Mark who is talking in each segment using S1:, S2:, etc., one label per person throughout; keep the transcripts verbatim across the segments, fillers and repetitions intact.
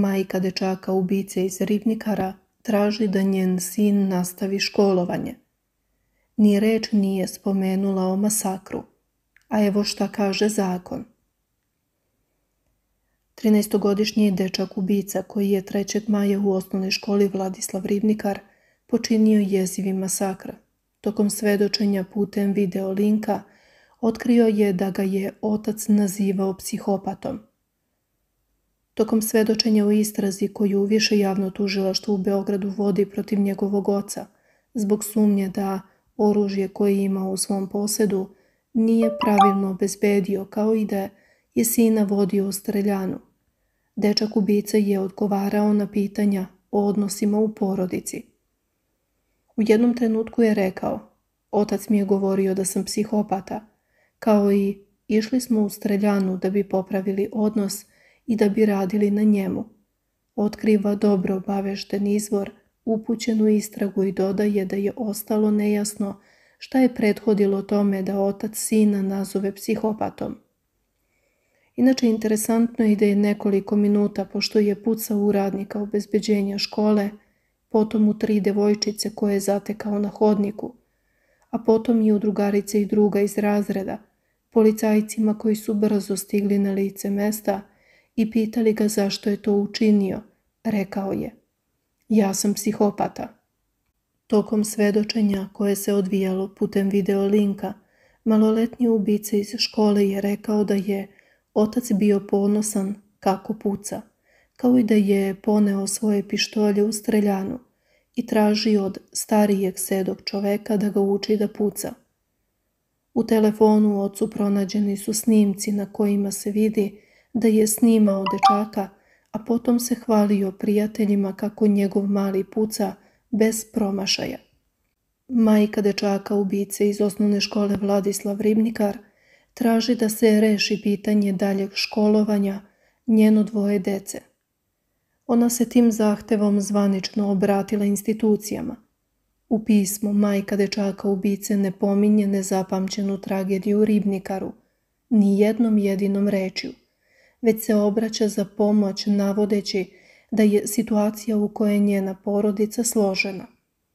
S1: Majka dečaka ubice iz Ribnikara traži da njen sin nastavi školovanje. Ni reč nije spomenula o masakru, a evo šta kaže zakon. Trinaestogodišnji dečak ubica koji je trećeg maja u osnovnoj školi Vladislav Ribnikar počinio jezivi masakr. Tokom svedočenja putem video linka otkrio je da ga je otac nazivao psihopatom. Tokom svedočenja u istrazi koju više javno tužilaštvo u Beogradu vodi protiv njegovog oca, zbog sumnje da oružje koje ima u svom posedu nije pravilno obezbedio, kao i da je sina vodio u streljanu, dečak ubica je odgovarao na pitanja o odnosima u porodici. U jednom trenutku je rekao: otac mi je govorio da sam psihopata, kao i išli smo u streljanu da bi popravili odnos i da bi radili na njemu. Otkriva dobro obavešten izvor upućen u istragu i dodaje da je ostalo nejasno šta je prethodilo tome da otac sina nazove psihopatom. Inače, interesantno je da je nekoliko minuta pošto je pucao u radnika obezbeđenja škole, potom u tri devojčice koje je zatekao na hodniku, a potom i u drugarice i druga iz razreda, policajcima koji su brzo stigli na lice mesta i pitali ga zašto je to učinio, rekao je: ja sam psihopata. Tokom svedočenja koje se odvijalo putem video linka, maloletni ubica iz škole je rekao da je otac bio ponosan kako puca, kao i da je poneo svoje pištolje u streljanu i tražio od starijeg sedog čoveka da ga uči da puca. U telefonu ocu pronađeni su snimci na kojima se vidi da je snimao dečaka, a potom se hvalio prijateljima kako njegov mali puca bez promašaja. Majka dečaka ubice iz osnovne škole Vladislav Ribnikar traži da se reši pitanje daljeg školovanja njeno dvoje dece. Ona se tim zahtevom zvanično obratila institucijama. U pismu majka dečaka ubice ne pominje nezapamćenu tragediju u Ribnikaru, ni jednom jedinom rečju, već se obraća za pomoć navodeći da je situacija u kojoj je njena porodica složena.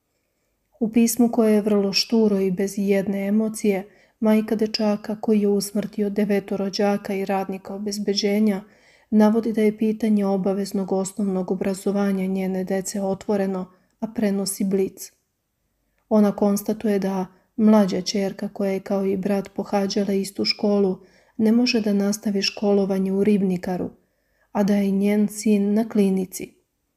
S1: U pismu koje je vrlo šturo i bez jedne emocije, majka dečaka koji je usmrtio devetoro đaka i radnika obezbeđenja navodi da je pitanje obaveznog osnovnog obrazovanja njene dece otvoreno, a prenosi Blic. Ona konstatuje da mlađa ćerka koja je kao i brat pohađala istu školu ne može da nastavi školovanje u Ribnikaru, a da je njen sin na klinici.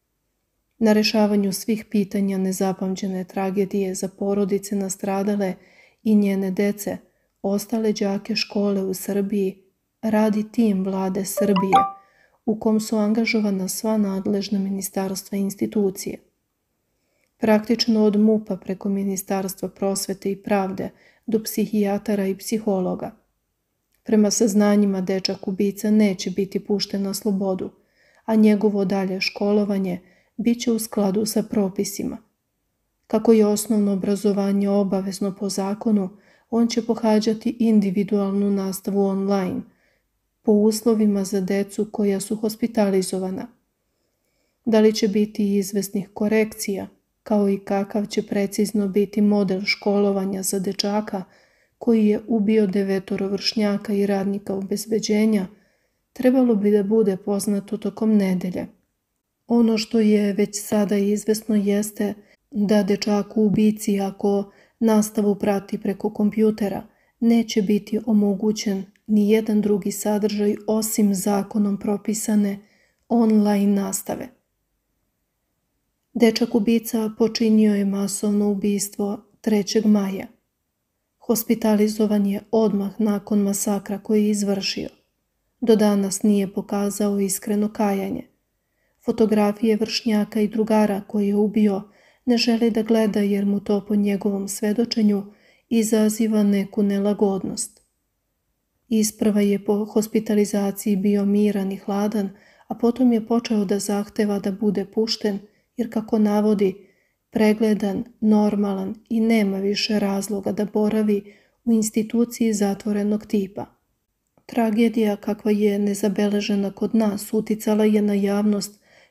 S1: Na rešavanju svih pitanja nezapamćene tragedije za porodice nastradale i njene dece, ostale đake škole u Srbiji, radi tim Vlade Srbije, u kom su angažovana sva nadležna ministarstva i institucije. Praktično od MUP-a preko Ministarstva prosvete i pravde do psihijatara i psihologa. Prema saznanjima, dečak ubica neće biti pušten na slobodu, a njegovo dalje školovanje bit će u skladu sa propisima. Kako je osnovno obrazovanje obavezno po zakonu, on će pohađati individualnu nastavu online, po uslovima za decu koja su hospitalizovana. Da li će biti izvesnih korekcija, kao i kakav će precizno biti model školovanja za dečaka koji je ubio devetoro vršnjaka i radnika obezbeđenja, trebalo bi da bude poznato tokom nedelje. Ono što je već sada izvesno jeste da dečaku ubici, ako nastavu prati preko kompjutera, neće biti omogućen ni jedan drugi sadržaj osim zakonom propisane online nastave. Dečak ubica počinio je masovno ubistvo trećeg maja. Hospitalizovan je odmah nakon masakra koji je izvršio. Do danas nije pokazao iskreno kajanje. Fotografije vršnjaka i drugara koji je ubio ne želi da gleda jer mu to po njegovom svedočenju izaziva neku nelagodnost. Isprva je po hospitalizaciji bio miran i hladan, a potom je počeo da zahteva da bude pušten jer, kako navodi, pregledan, normalan i nema više razloga da boravi u instituciji zatvorenog tipa. Tragedija kakva je nezabeležena kod nas uticala je na javnost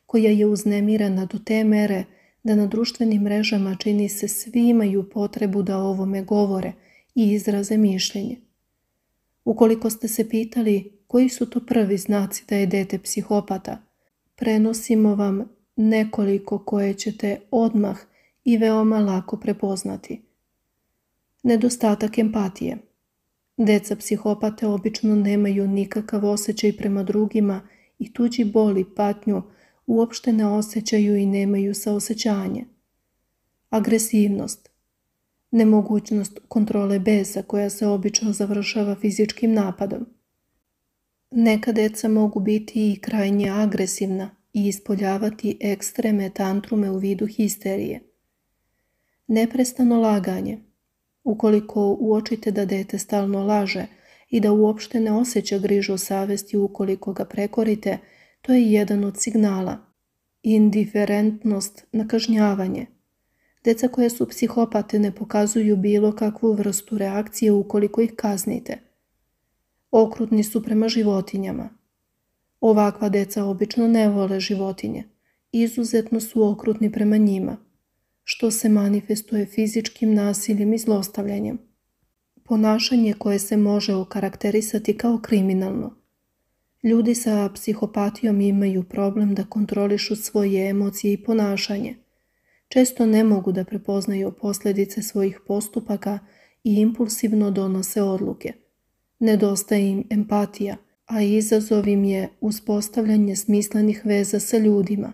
S1: koja je uznemirena do te mere da na društvenim mrežama čini se svi imaju potrebu da o ovome govore i izraze mišljenje. Ukoliko ste se pitali koji su to prvi znaci da je dete psihopata, prenosimo vam nekoliko koje ćete odmah i veoma lako prepoznati. Nedostatak empatije. Deca psihopate obično nemaju nikakav osjećaj prema drugima i tuđi bol i patnju uopšte ne osjećaju i nemaju saosećanje. Agresivnost. Nemogućnost kontrole besa koja se obično završava fizičkim napadom. Neka deca mogu biti i krajnje agresivna i ispoljavati ekstreme tantrume u vidu histerije. Neprestano laganje. Ukoliko uočite da dete stalno laže i da uopšte ne osjeća grižu savesti ukoliko ga prekorite, to je jedan od signala. Indiferentnost na kažnjavanje. Deca koje su psihopate ne pokazuju bilo kakvu vrstu reakcije ukoliko ih kaznite. Okrutni su prema životinjama. Ovakva deca obično ne vole životinje. Izuzetno su okrutni prema njima, što se manifestuje fizičkim nasiljem i zlostavljanjem. Ponašanje koje se može okarakterisati kao kriminalno. Ljudi sa psihopatijom imaju problem da kontrolišu svoje emocije i ponašanje. Često ne mogu da prepoznaju posljedice svojih postupaka i impulsivno donose odluke. Nedostaje im empatija, a izazov im je uspostavljanje smislenih veza sa ljudima.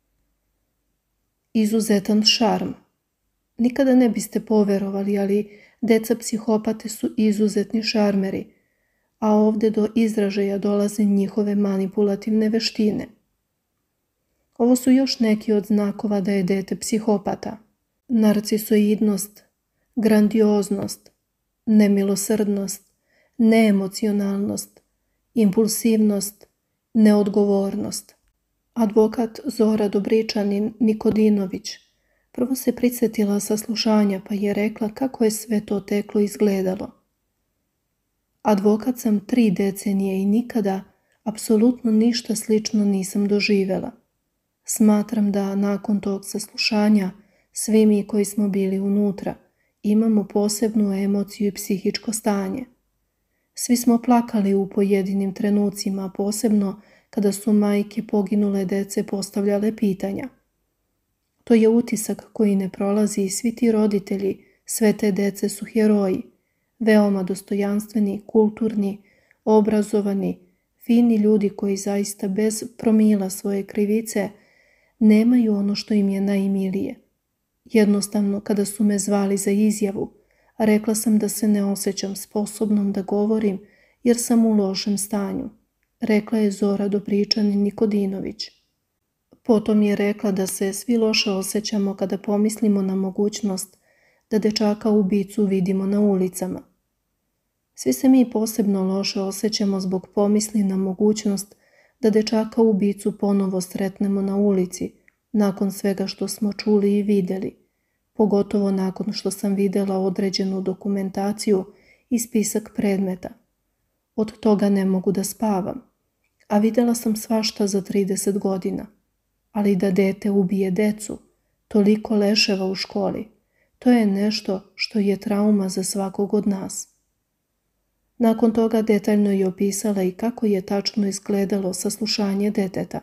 S1: Izuzetan šarm. Nikada ne biste poverovali, ali deca psihopate su izuzetni šarmeri, a ovdje do izražaja dolaze njihove manipulativne veštine. Ovo su još neki od znakova da je dete psihopata. Narcisoidnost, grandioznost, nemilosrdnost, neemocionalnost, impulsivnost, neodgovornost. Advokat Zora Dobričanin Nikodinović prvo se prisjetila saslušanja pa je rekla kako je sve to teklo i izgledalo. Advokat sam tri decenije i nikada, apsolutno ništa slično nisam doživjela. Smatram da nakon tog saslušanja svi mi koji smo bili unutra imamo posebnu emociju i psihičko stanje. Svi smo plakali u pojedinim trenucima, posebno kada su majke poginule dece postavljale pitanja. To je utisak koji ne prolazi i svi ti roditelji, sve te dece su heroji, veoma dostojanstveni, kulturni, obrazovani, fini ljudi koji zaista bez promila svoje krivice nemaju ono što im je najmilije. Jednostavno, kada su me zvali za izjavu, rekla sam da se ne osjećam sposobnom da govorim jer sam u lošem stanju, rekla je Zora Dobričanin Nikodinović. Potom je rekla da se svi loše osjećamo kada pomislimo na mogućnost da dečaka ubicu vidimo na ulicama. Svi se mi posebno loše osjećamo zbog pomisli na mogućnost da dečaka ubicu ponovo sretnemo na ulici nakon svega što smo čuli i vidjeli, pogotovo nakon što sam vidjela određenu dokumentaciju i spisak predmeta. Od toga ne mogu da spavam, a vidjela sam svašta za trideset godina. Ali da dete ubije decu, toliko leševa u školi, to je nešto što je trauma za svakog od nas. Nakon toga detaljno je opisala i kako je tačno izgledalo saslušanje deteta.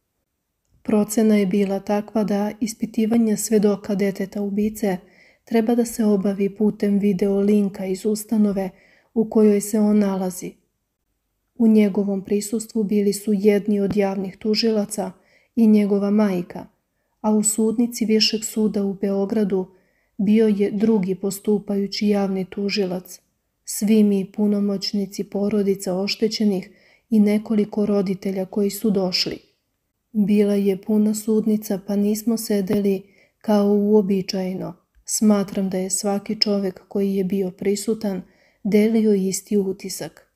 S1: Procena je bila takva da ispitivanje svedoka deteta ubice treba da se obavi putem video linka iz ustanove u kojoj se on nalazi. U njegovom prisustvu bili su jedni od javnih tužilaca i njegova majka, a u sudnici Višeg suda u Beogradu bio je drugi postupajući javni tužilac, svi mi punomoćnici porodica oštećenih i nekoliko roditelja koji su došli. Bila je puna sudnica pa nismo sedeli kao uobičajeno. Smatram da je svaki čovjek koji je bio prisutan delio isti utisak.